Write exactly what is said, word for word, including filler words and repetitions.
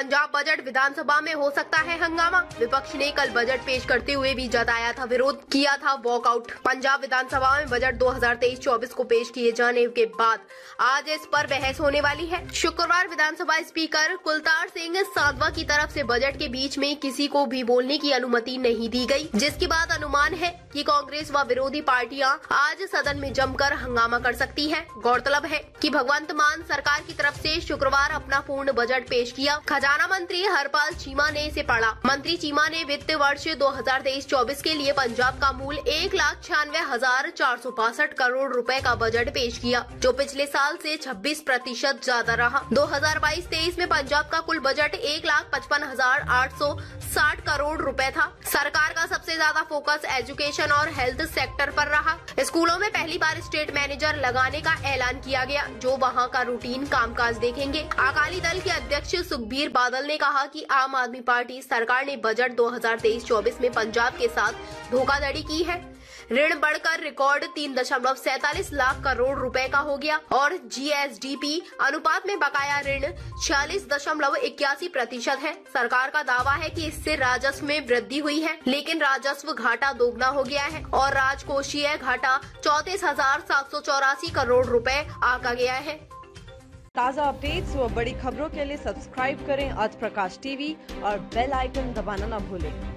Punjab budget विधानसभा में हो सकता है हंगामा। विपक्ष ने कल बजट पेश करते हुए भी जताया था विरोध, किया था वॉकआउट। पंजाब विधानसभा में बजट दो हज़ार तेईस चौबीस को पेश किए जाने के बाद आज इस पर बहस होने वाली है। शुक्रवार विधानसभा स्पीकर कुलतार सिंह सांधवा की तरफ से बजट के बीच में किसी को भी बोलने की अनुमति नहीं दी गई, जिसके बाद अनुमान है कि कांग्रेस व विरोधी पार्टियां आज सदन में जमकर हंगामा कर सकती है। गौरतलब है कि भगवंत मान सरकार की तरफ से शुक्रवार अपना पूर्ण बजट पेश किया। खजाना मंत्री हरपाल चीमा ने इसे पढ़ा। मंत्री चीमा ने वित्त वर्ष दो हज़ार तेईस चौबीस के लिए पंजाब का मूल एक लाख छियानवे हजार चार सौ बासठ करोड़ रुपए का बजट पेश किया, जो पिछले साल से छब्बीस प्रतिशत ज्यादा रहा। दो हज़ार बाईस तेईस में पंजाब का कुल बजट एक लाख पचपन हजार आठ सौ साठ करोड़ रुपए था। सरकार का सबसे ज्यादा फोकस एजुकेशन और हेल्थ सेक्टर पर रहा। स्कूलों में पहली बार स्टेट मैनेजर लगाने का ऐलान किया गया, जो वहां का रूटीन कामकाज देखेंगे। अकाली दल के अध्यक्ष सुखबीर बादल ने कहा कि आम आदमी पार्टी सरकार ने बजट दो हज़ार तेईस चौबीस में पंजाब के साथ धोखाधड़ी की है। ऋण बढ़कर रिकॉर्ड तीन दशमलव सैतालीस लाख करोड़ रुपए का हो गया और जीएसडीपी अनुपात में बकाया ऋण छियालीस दशमलव इक्यासी प्रतिशत है। सरकार का दावा है कि इससे राजस्व में वृद्धि हुई है, लेकिन राजस्व घाटा दोगुना हो गया है और राजकोषीय घाटा चौंतीस हजार सात सौ चौरासी करोड़ रुपए आंका गया है। ताज़ा अपडेट्स व बड़ी खबरों के लिए सब्सक्राइब करें आज प्रकाश टीवी और बेल आइकन दबाना न भूलें।